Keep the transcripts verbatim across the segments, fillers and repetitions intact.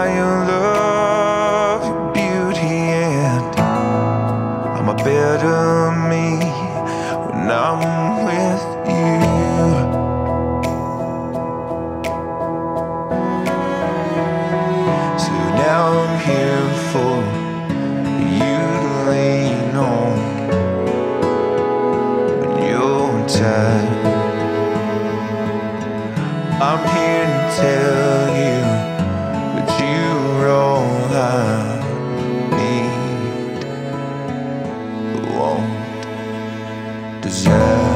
your love, your beauty, and I'm a better me when I'm with you. So now I'm here for you to lean on when you're tired. I'm here to tell you that you're all I need, want, desire.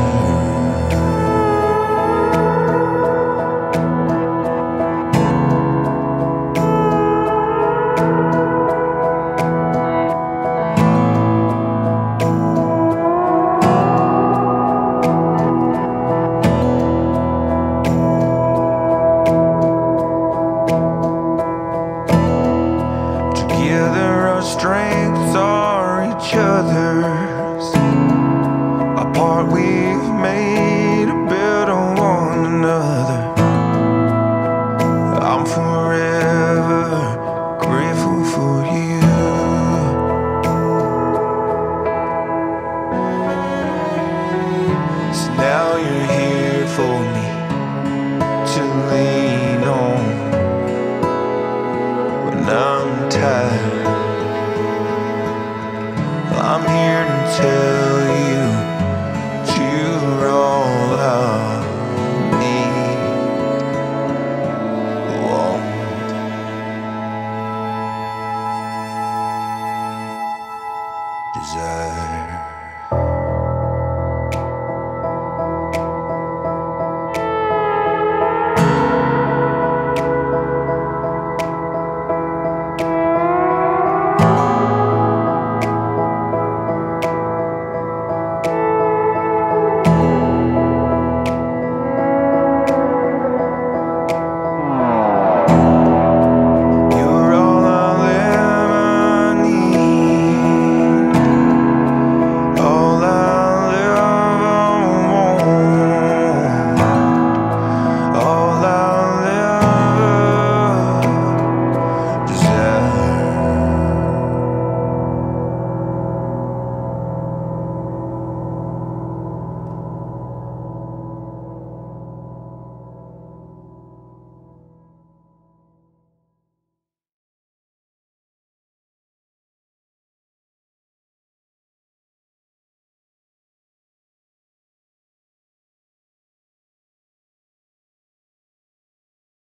Together our strengths are each other's. Apart we've made a bed on one another. I'm forever grateful for you. So now you're here for me to lean on when I'm tired. I'm here to tell